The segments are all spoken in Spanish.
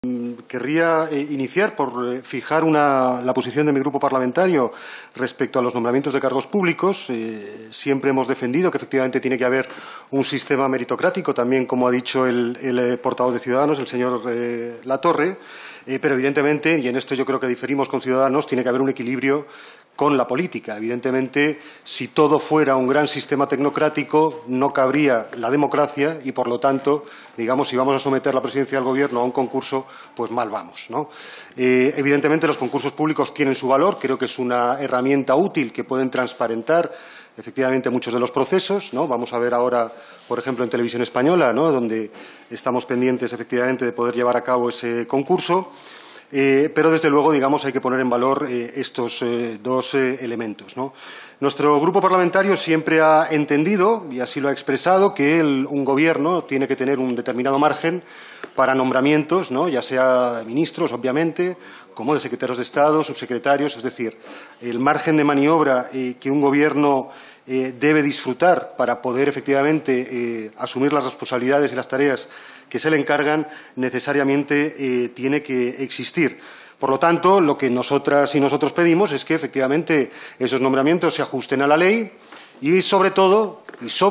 Querría iniciar por fijar la posición de mi grupo parlamentario respecto a los nombramientos de cargos públicos. Siempre hemos defendido que efectivamente tiene que haber un sistema meritocrático, también como ha dicho el portavoz de Ciudadanos, el señor Latorre, pero evidentemente, y en esto yo creo que diferimos con Ciudadanos, tiene que haber un equilibrio con la política. Evidentemente, si todo fuera un gran sistema tecnocrático, no cabría la democracia y, por lo tanto, digamos, si vamos a someter la presidencia del Gobierno a un concurso, pues mal vamos, ¿no? Evidentemente, los concursos públicos tienen su valor. Creo que es una herramienta útil que pueden transparentar efectivamente muchos de los procesos, ¿no? Vamos a ver ahora, por ejemplo, en Televisión Española, ¿no?, donde estamos pendientes efectivamente de poder llevar a cabo ese concurso. Pero, desde luego, digamos, hay que poner en valor estos dos elementos, ¿no? Nuestro grupo parlamentario siempre ha entendido, y así lo ha expresado, que un Gobierno tiene que tener un determinado margen para nombramientos, ¿no?, ya sea de ministros, obviamente, como de secretarios de Estado, subsecretarios. Es decir, el margen de maniobra que un Gobierno debe disfrutar para poder efectivamente asumir las responsabilidades y las tareas que se le encargan necesariamente tiene que existir. Por lo tanto, lo que nosotras y nosotros pedimos es que efectivamente esos nombramientos se ajusten a la ley y sobre todo,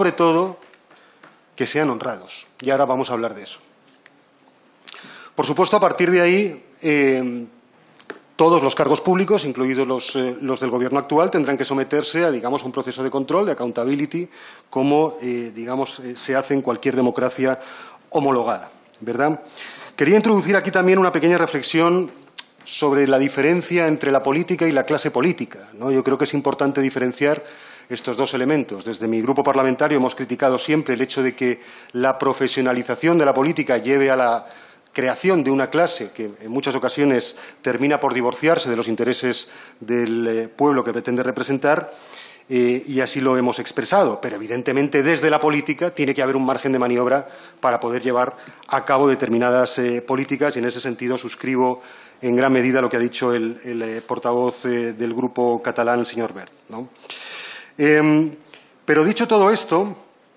que sean honrados. Y ahora vamos a hablar de eso. Por supuesto, a partir de ahí, todos los cargos públicos, incluidos los del Gobierno actual, tendrán que someterse a, digamos, un proceso de control, de accountability, como, digamos, se hace en cualquier democracia homologada, ¿verdad? Quería introducir aquí también una pequeña reflexión sobre la diferencia entre la política y la clase política, ¿no? Yo creo que es importante diferenciar estos dos elementos. Desde mi grupo parlamentario hemos criticado siempre el hecho de que la profesionalización de la política lleve a la creación de una clase que en muchas ocasiones termina por divorciarse de los intereses del pueblo que pretende representar, y así lo hemos expresado. Pero, evidentemente, desde la política tiene que haber un margen de maniobra para poder llevar a cabo determinadas políticas, y en ese sentido suscribo en gran medida lo que ha dicho el portavoz del grupo catalán, el señor Wert, ¿no? Pero, dicho todo esto,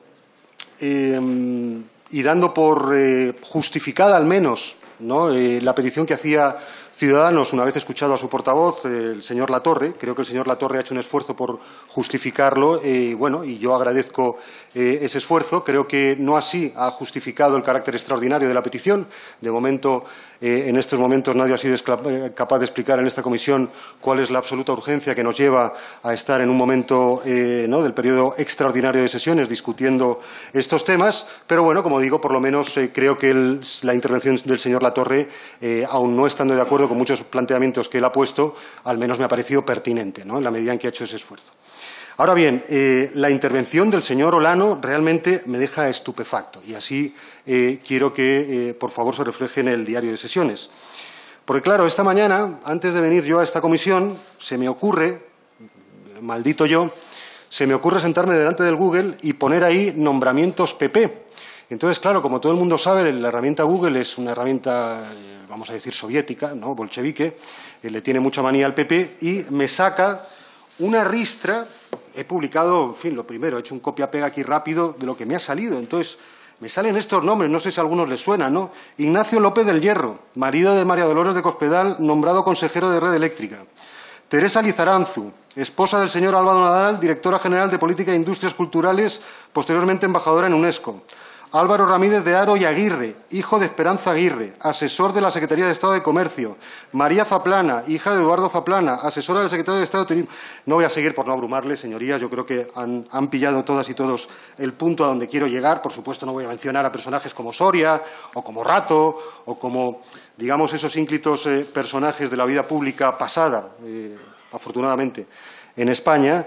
y dando por justificada al menos, ¿no?, la petición que hacía Ciudadanos una vez escuchado a su portavoz, el señor Latorre, creo que el señor Latorre ha hecho un esfuerzo por justificarlo, bueno, y yo agradezco ese esfuerzo. Creo que no así ha justificado el carácter extraordinario de la petición. De momento, en estos momentos, nadie ha sido capaz de explicar en esta comisión cuál es la absoluta urgencia que nos lleva a estar en un momento ¿no?, del periodo extraordinario de sesiones discutiendo estos temas. Pero, bueno, como digo, por lo menos creo que la intervención del señor Latorre, aun no estando de acuerdo con muchos planteamientos que él ha puesto, al menos me ha parecido pertinente, ¿no?, en la medida en que ha hecho ese esfuerzo. Ahora bien, la intervención del señor Olano realmente me deja estupefacto, y así quiero que, por favor, se refleje en el diario de sesiones. Porque, claro, esta mañana, antes de venir yo a esta comisión, se me ocurre, maldito yo, se me ocurre sentarme delante del Google y poner ahí nombramientos PP. Entonces, claro, como todo el mundo sabe, la herramienta Google es una herramienta, vamos a decir, soviética, ¿no?, bolchevique, le tiene mucha manía al PP, y me saca una ristra. He publicado, en fin, lo primero, he hecho un copia-pega aquí rápido de lo que me ha salido. Entonces, me salen estos nombres, no sé si a algunos les suenan, ¿no? Ignacio López del Hierro, marido de María Dolores de Cospedal, nombrado consejero de Red Eléctrica. Teresa Lizaranzu, esposa del señor Álvaro Nadal, directora general de Política e Industrias Culturales, posteriormente embajadora en UNESCO. Álvaro Ramírez de Haro y Aguirre, hijo de Esperanza Aguirre, asesor de la Secretaría de Estado de Comercio. María Zaplana, hija de Eduardo Zaplana, asesora del secretario de Estado de Turismo. No voy a seguir por no abrumarles, señorías. Yo creo que han pillado todas y todos el punto a donde quiero llegar. Por supuesto, no voy a mencionar a personajes como Soria o como Rato o como, digamos, esos ínclitos personajes de la vida pública pasada, afortunadamente, en España,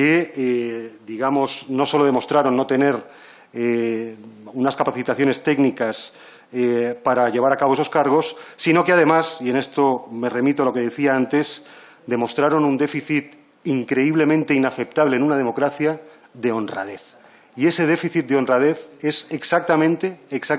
que, digamos, no solo demostraron no tener unas capacitaciones técnicas para llevar a cabo esos cargos, sino que además, y en esto me remito a lo que decía antes, demostraron un déficit increíblemente inaceptable en una democracia de honradez. Y ese déficit de honradez es exactamente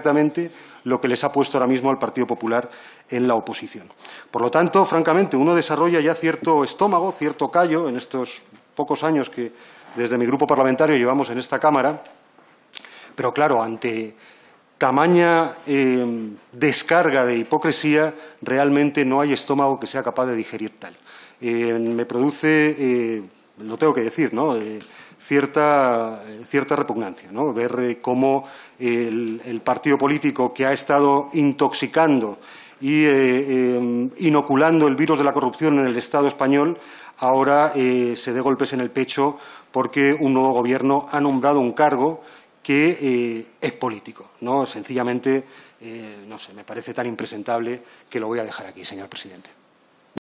lo que les ha puesto ahora mismo al Partido Popular en la oposición. Por lo tanto, francamente, uno desarrolla ya cierto estómago, cierto callo en estos pocos años que desde mi grupo parlamentario llevamos en esta Cámara. Pero, claro, ante tamaña descarga de hipocresía, realmente no hay estómago que sea capaz de digerir tal. Me produce, lo tengo que decir, ¿no?, cierta repugnancia, ¿no?, ver cómo el partido político que ha estado intoxicando y inoculando el virus de la corrupción en el Estado español ahora se dé golpes en el pecho porque un nuevo Gobierno ha nombrado un cargo que es político, ¿no? Sencillamente, no sé, me parece tan impresentable que lo voy a dejar aquí, señor presidente.